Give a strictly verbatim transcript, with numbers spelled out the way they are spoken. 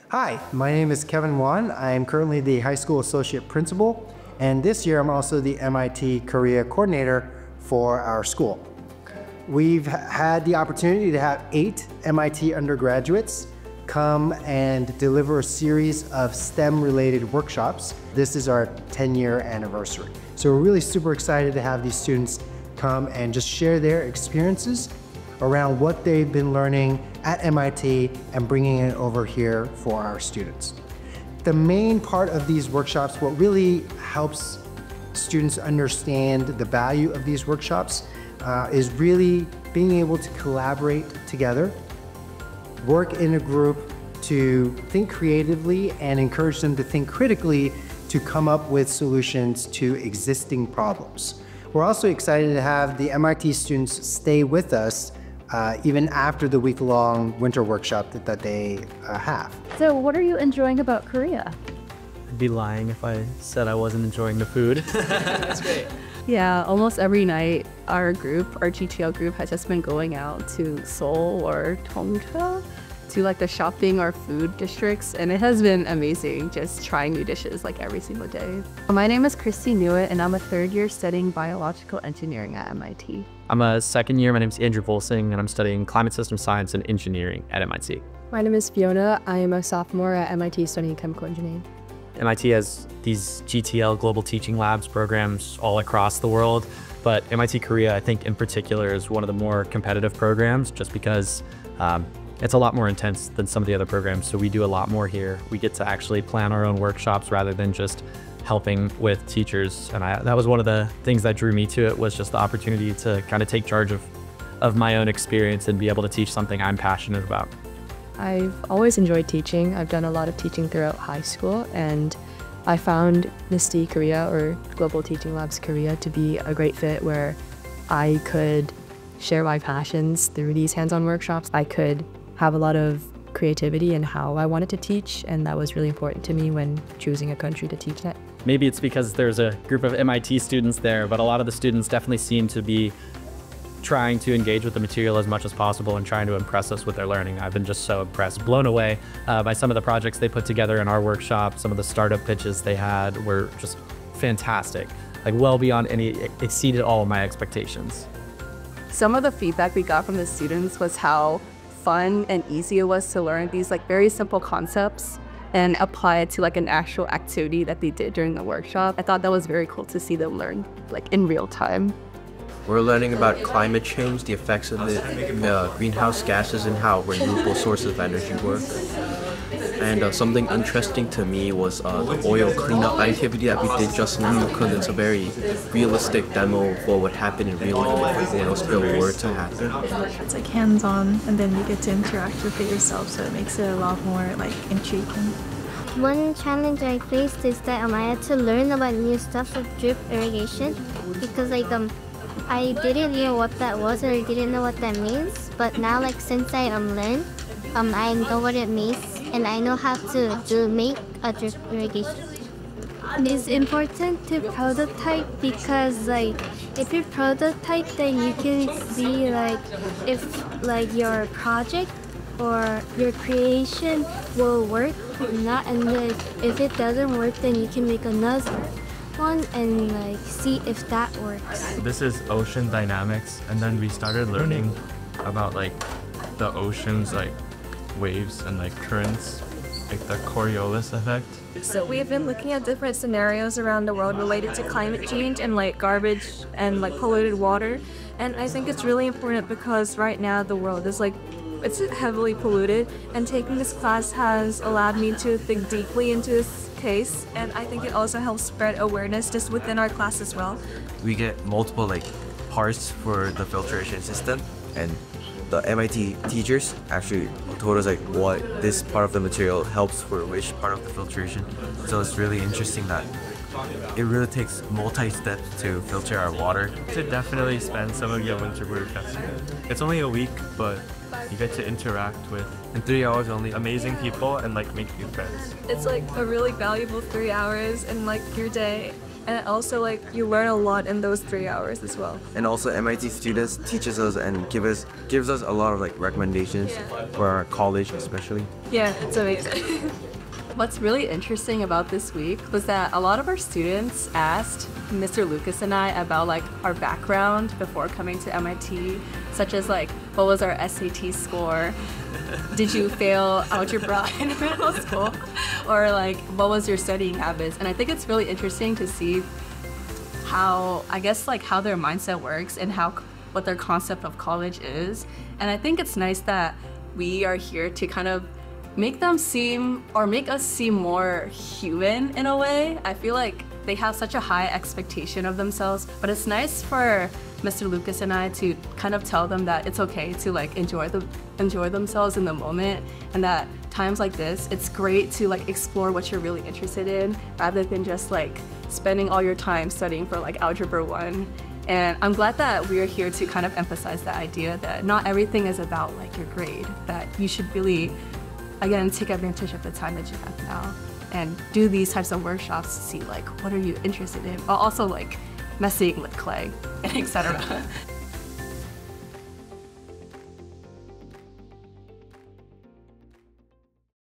Hi, my name is Kevin Wan. I am currently the high school associate principal, and this year I'm also the M I T Korea coordinator for our school. We've had the opportunity to have eight M I T undergraduates come and deliver a series of STEM-related workshops. This is our ten-year anniversary. So we're really super excited to have these students come and just share their experiences around what they've been learning at M I T and bringing it over here for our students. The main part of these workshops, what really helps students understand the value of these workshops uh, is really being able to collaborate together, work in a group to think creatively and encourage them to think critically to come up with solutions to existing problems. We're also excited to have the M I T students stay with us uh, even after the week-long winter workshop that, that they uh, have. So what are you enjoying about Korea? I'd be lying if I said I wasn't enjoying the food. That's great. Yeah, almost every night our group, our G T L group, has just been going out to Seoul or Dongcho to like the shopping or food districts, and it has been amazing just trying new dishes like every single day. My name is Christy Newitt, and I'm a third year studying biological engineering at M I T. I'm a second year. My name is Andrew Volsing, and I'm studying climate system science and engineering at M I T. My name is Fiona. I am a sophomore at M I T studying chemical engineering. M I T has these G T L Global Teaching Labs programs all across the world, but M I T Korea, I think in particular, is one of the more competitive programs just because um, it's a lot more intense than some of the other programs. So we do a lot more here. We get to actually plan our own workshops rather than just helping with teachers. And I, that was one of the things that drew me to it, was just the opportunity to kind of take charge of, of my own experience and be able to teach something I'm passionate about. I've always enjoyed teaching. I've done a lot of teaching throughout high school, and I found N I S T Korea, or Global Teaching Labs Korea, to be a great fit where I could share my passions through these hands-on workshops. I could have a lot of creativity in how I wanted to teach, and that was really important to me when choosing a country to teach at. Maybe it's because there's a group of M I T students there, but a lot of the students definitely seem to be trying to engage with the material as much as possible and trying to impress us with their learning. I've been just so impressed, blown away uh, by some of the projects they put together in our workshop. Some of the startup pitches they had were just fantastic, like well beyond any, it exceeded all of my expectations. Some of the feedback we got from the students was how fun and easy it was to learn these like very simple concepts and apply it to like an actual activity that they did during the workshop. I thought that was very cool to see them learn like in real time. We're learning about climate change, the effects of the uh, greenhouse gases, and how renewable sources of energy work. And uh, something interesting to me was uh, the oil cleanup activity that we did just now, because it's a very realistic demo of what would happen in real life if an oil spill were to happen. It's like hands-on, and then you get to interact with it yourself, so it makes it a lot more like intriguing. One challenge I faced is that um, I had to learn about new stuff like drip irrigation, because like um. I didn't know what that was, or I didn't know what that means, but now like since I um learned, um I know what it means, and I know how to do make a drip irrigation. It's important to prototype because like if you prototype, then you can see like if like your project or your creation will work or not, and then if it doesn't work, then you can make another one and like see if that works. This is ocean dynamics, and then we started learning about like the ocean's like waves and like currents, like the Coriolis effect. So we have been looking at different scenarios around the world related to climate change and like garbage and like polluted water, and I think it's really important because right now the world is like it's heavily polluted, and taking this class has allowed me to think deeply into this case, and I think it also helps spread awareness just within our class as well. We get multiple like parts for the filtration system, and the M I T teachers actually told us like what this part of the material helps for which part of the filtration. So it's really interesting that it really takes multi-steps to filter our water. To definitely spend some of your winter work. It's only a week, but You get to interact with In three hours only. amazing people and like make new friends. It's like a really valuable three hours in like your day. And also like you learn a lot in those three hours as well. And also M I T students teaches us and give us gives us a lot of like recommendations Yeah. for our college especially. Yeah, it's amazing. What's really interesting about this week was that a lot of our students asked Mister Lucas and I about like our background before coming to M I T, such as like what was our S A T score, did you fail algebra in middle school, or like what was your studying habits. And I think it's really interesting to see how, I guess like how their mindset works and how what their concept of college is. And I think it's nice that we are here to kind of make them seem, or make us seem more human in a way. I feel like they have such a high expectation of themselves, but it's nice for Mister Lucas and I to kind of tell them that it's okay to like enjoy the enjoy themselves in the moment, and that times like this, it's great to like explore what you're really interested in rather than just like spending all your time studying for like Algebra one. And I'm glad that we're here to kind of emphasize the idea that not everything is about like your grade, that you should really, again, take advantage of the time that you have now and do these types of workshops to see like what are you interested in, while also like messing with clay and et cetera